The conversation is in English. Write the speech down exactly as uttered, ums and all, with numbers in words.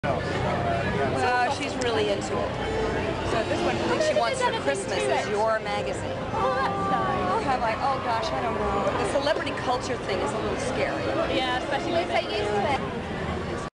Well, she's really into it. So this one thinks she wants for Christmas is your magazine. Oh, that's nice. I'll have like, oh gosh, I don't know. The celebrity culture thing is a little scary. Yeah, especially with Lisa, used to it.